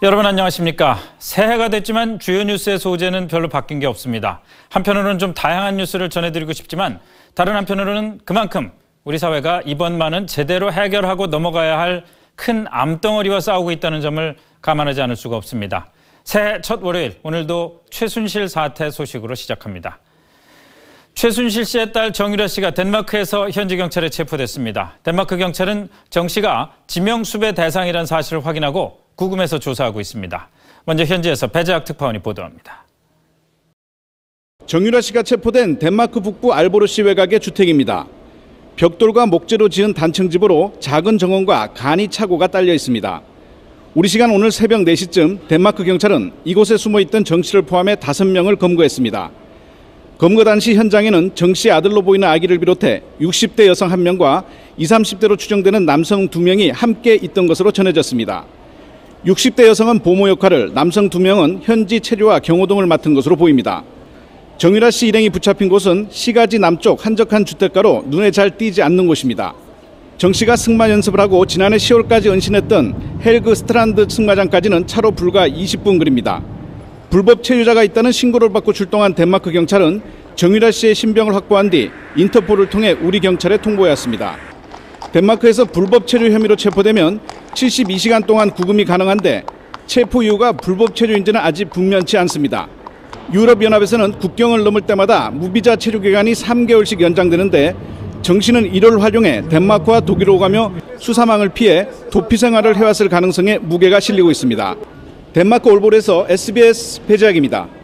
여러분 안녕하십니까. 새해가 됐지만 주요 뉴스의 소재는 별로 바뀐 게 없습니다. 한편으로는 좀 다양한 뉴스를 전해드리고 싶지만 다른 한편으로는 그만큼 우리 사회가 이번만은 제대로 해결하고 넘어가야 할 큰 암덩어리와 싸우고 있다는 점을 감안하지 않을 수가 없습니다. 새해 첫 월요일, 오늘도 최순실 사태 소식으로 시작합니다. 최순실 씨의 딸 정유라 씨가 덴마크에서 현지 경찰에 체포됐습니다. 덴마크 경찰은 정 씨가 지명수배 대상이라는 사실을 확인하고 구금해서 조사하고 있습니다. 먼저 현지에서 배재학 특파원이 보도합니다. 정유라 씨가 체포된 덴마크 북부 알보르시 외곽의 주택입니다. 벽돌과 목재로 지은 단층집으로 작은 정원과 간이 차고가 딸려 있습니다. 우리 시간 오늘 새벽 4시쯤 덴마크 경찰은 이곳에 숨어있던 정 씨를 포함해 5명을 검거했습니다. 검거 당시 현장에는 정 씨의 아들로 보이는 아기를 비롯해 60대 여성 1명과 20, 30대로 추정되는 남성 2명이 함께 있던 것으로 전해졌습니다. 60대 여성은 보모 역할을, 남성 2명은 현지 체류와 경호동을 맡은 것으로 보입니다. 정유라 씨 일행이 붙잡힌 곳은 시가지 남쪽 한적한 주택가로 눈에 잘 띄지 않는 곳입니다. 정 씨가 승마 연습을 하고 지난해 10월까지 은신했던 헬그 스트란드 승마장까지는 차로 불과 20분 거리입니다. 불법 체류자가 있다는 신고를 받고 출동한 덴마크 경찰은 정유라 씨의 신병을 확보한 뒤 인터폴을 통해 우리 경찰에 통보했습니다. 덴마크에서 불법 체류 혐의로 체포되면 72시간 동안 구금이 가능한데 체포 이유가 불법 체류인지는 아직 분명치 않습니다. 유럽연합에서는 국경을 넘을 때마다 무비자 체류 기간이 3개월씩 연장되는데 정 씨는 이를 활용해 덴마크와 독일로 가며 수사망을 피해 도피 생활을 해왔을 가능성에 무게가 실리고 있습니다. 덴마크 올볼에서 SBS 배재학입니다.